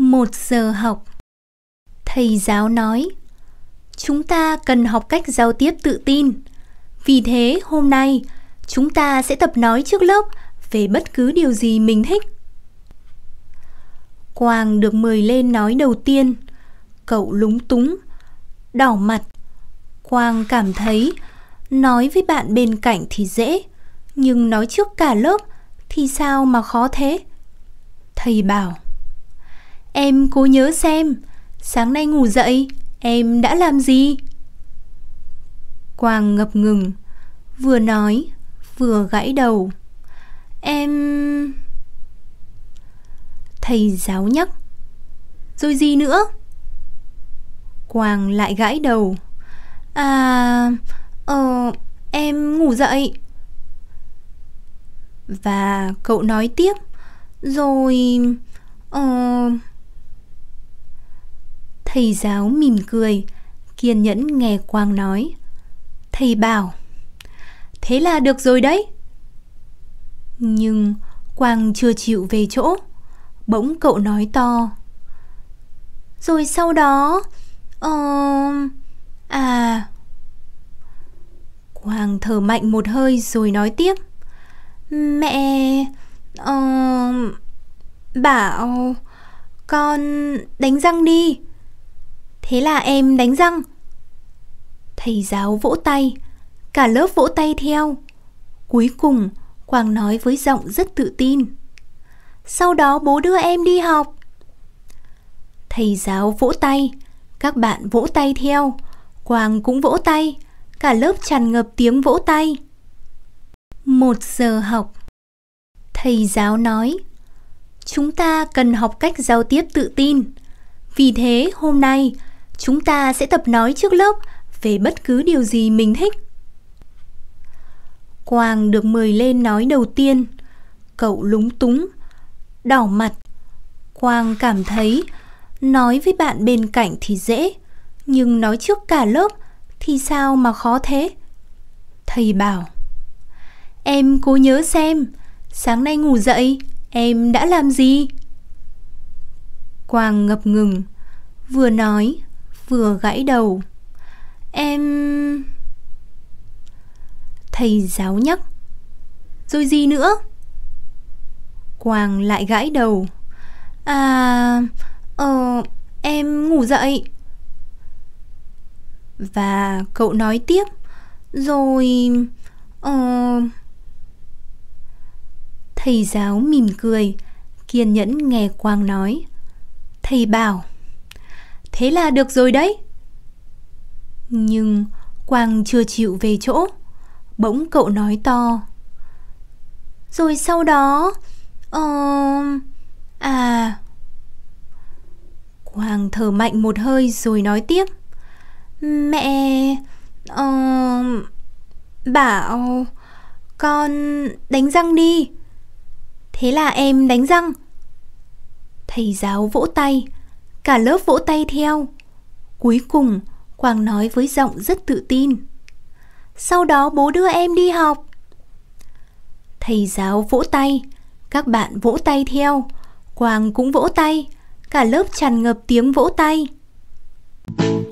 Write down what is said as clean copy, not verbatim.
1 giờ học. Thầy giáo nói, chúng ta cần học cách giao tiếp tự tin. Vì thế hôm nay chúng ta sẽ tập nói trước lớp về bất cứ điều gì mình thích. Quang được mời lên nói đầu tiên. Cậu lúng túng, đỏ mặt. Quang cảm thấy nói với bạn bên cạnh thì dễ, nhưng nói trước cả lớp thì sao mà khó thế? Thầy bảo, em cố nhớ xem, sáng nay ngủ dậy em đã làm gì? Quang ngập ngừng, vừa nói vừa gãi đầu. Em... Thầy giáo nhắc, rồi gì nữa? Quang lại gãi đầu. Em ngủ dậy. Và cậu nói tiếp, rồi... Thầy giáo mỉm cười, kiên nhẫn nghe Quang nói. Thầy bảo, thế là được rồi đấy. Nhưng Quang chưa chịu về chỗ. Bỗng cậu nói to, rồi sau đó... Quang thở mạnh một hơi rồi nói tiếp. Mẹ... bảo con đánh răng đi. Thế là em đánh răng. Thầy giáo vỗ tay, cả lớp vỗ tay theo. Cuối cùng Quang nói với giọng rất tự tin, sau đó bố đưa em đi học. Thầy giáo vỗ tay, các bạn vỗ tay theo. Quang cũng vỗ tay, cả lớp tràn ngập tiếng vỗ tay. 1 giờ học. Thầy giáo nói, chúng ta cần học cách giao tiếp tự tin. Vì thế hôm nay chúng ta sẽ tập nói trước lớp về bất cứ điều gì mình thích. Quang được mời lên nói đầu tiên. Cậu lúng túng, đỏ mặt. Quang cảm thấy nói với bạn bên cạnh thì dễ, nhưng nói trước cả lớp thì sao mà khó thế? Thầy bảo, em cố nhớ xem, sáng nay ngủ dậy em đã làm gì? Quang ngập ngừng, vừa nói vừa gãi đầu. Em... Thầy giáo nhắc, rồi gì nữa? Quang lại gãi đầu. Em ngủ dậy. Và cậu nói tiếp, rồi... Thầy giáo mỉm cười, kiên nhẫn nghe Quang nói. Thầy bảo, thế là được rồi đấy. Nhưng Quang chưa chịu về chỗ. Bỗng cậu nói to, rồi sau đó... Quang thở mạnh một hơi rồi nói tiếp. Mẹ... bảo con đánh răng đi. Thế là em đánh răng. Thầy giáo vỗ tay, cả lớp vỗ tay theo. Cuối cùng Quang nói với giọng rất tự tin, sau đó bố đưa em đi học. Thầy giáo vỗ tay, các bạn vỗ tay theo. Quang cũng vỗ tay, cả lớp tràn ngập tiếng vỗ tay.